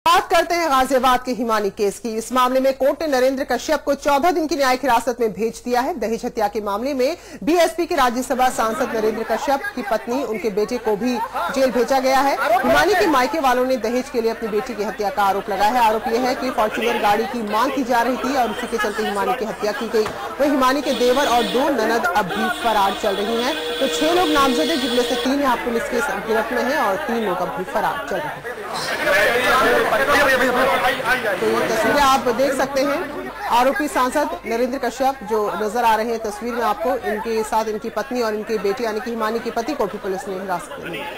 बात करते हैं गाजियाबाद के हिमानी केस की। इस मामले में कोर्ट ने नरेंद्र कश्यप को 14 दिन की न्यायिक हिरासत में भेज दिया है। दहेज हत्या के मामले में बीएसपी के राज्यसभा सांसद नरेंद्र कश्यप की पत्नी, उनके बेटे को भी जेल भेजा गया है। हिमानी के मायके वालों ने दहेज के लिए अपनी बेटी की हत्या का आरोप लगाया है। आरोप यह है कि फॉर्च्यूनर गाड़ी की मांग की जा रही थी और उसी के चलते हिमानी की हत्या की गई। वही हिमानी के देवर और 2 ननद अब भी फरार चल रही हैं। तो 6 लोग नामजद हैं, जिनमें से 3 यहाँ पुलिस के गिरफ्त में हैं और 3 लोग अब भी फरार चल रहे हैं। तो ये तस्वीरें आप देख सकते हैं। आरोपी सांसद नरेंद्र कश्यप जो नजर आ रहे हैं तस्वीर में आपको, इनके साथ इनकी पत्नी और इनके बेटे यानी कि हिमानी के पति को भी पुलिस ने हिरासत में लिया।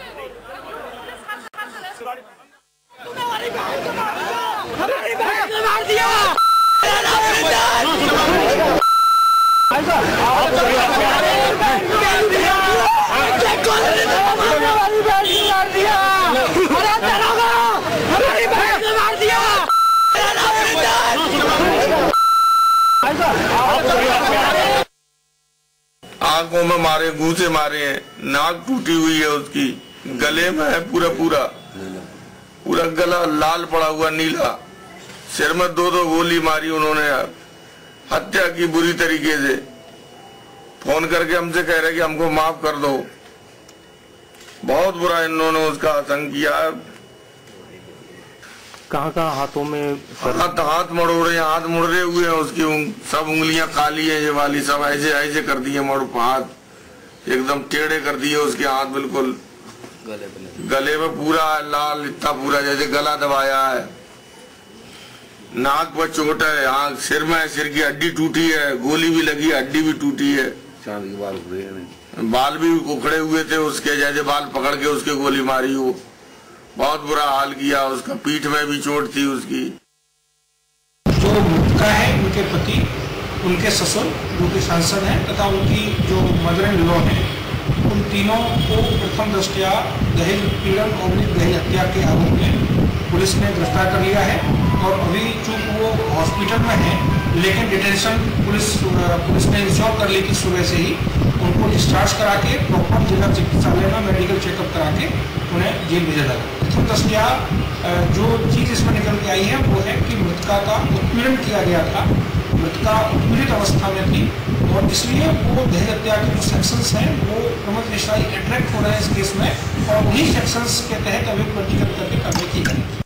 आंखों में मारे, घूंसे मारे हैं, नाक टूटी हुई है उसकी, गले में है पूरा गला लाल पड़ा हुआ नीला, सिर में 2 गोली मारी उन्होंने। हत्या की बुरी तरीके से, फोन करके हमसे कह रहे कि हमको माफ कर दो। बहुत बुरा इन्होंने उसका आतंक किया। कहाँ हाथों में हाथ मड़ोड़े, हाथ मुड़े हुए हैं उसकी, सब उंगलियां काली है, ये वाली सब ऐसे कर दिए, हाथ एकदम टेढ़े कर दिए उसके हाथ, बिल्कुल गले में पूरा लाल, इतना पूरा जैसे गला दबाया है। नाक पर चोट है, आँख, सिर में, सिर की हड्डी टूटी है, गोली भी लगी, हड्डी भी टूटी है। बाल भी उखड़े हुए थे उसके, जैसे बाल पकड़ के उसके गोली मारी हो। बहुत बुरा हाल किया उसका, पीठ में भी चोट थी उसकी। जो मृतका है उनके पति, उनके ससुर जो कि सांसद हैं, तथा उनकी जो मदर इन लॉ है, उन तीनों को प्रथम दृष्टया दहेज पीड़न और दहेज हत्या के आरोप में पुलिस ने गिरफ्तार कर लिया है। और अभी चूंकि वो हॉस्पिटल में है, लेकिन डिटेंशन पुलिस ने इंश्योर कर ली कि सुबह से ही उनको डिस्चार्ज करा के प्रॉपर जिला चिकित्सालय में मेडिकल चेकअप करा के उन्हें जेल भेजा जाएगा। प्रथम दृष्टया जो चीज इसमें निकल के आई है वो है कि मृतका का उत्पीड़न किया गया था, मृतका उत्पीड़ित अवस्था में थी और इसलिए वो दहेज हत्या के जो सेक्शंस हैं वो प्रमुख विषय अट्रैक्ट हो रहे हैं इस केस में, और उन्हीं सेक्शंस के तहत अभी पंजीकृत करके कार्रवाई की जाएगी।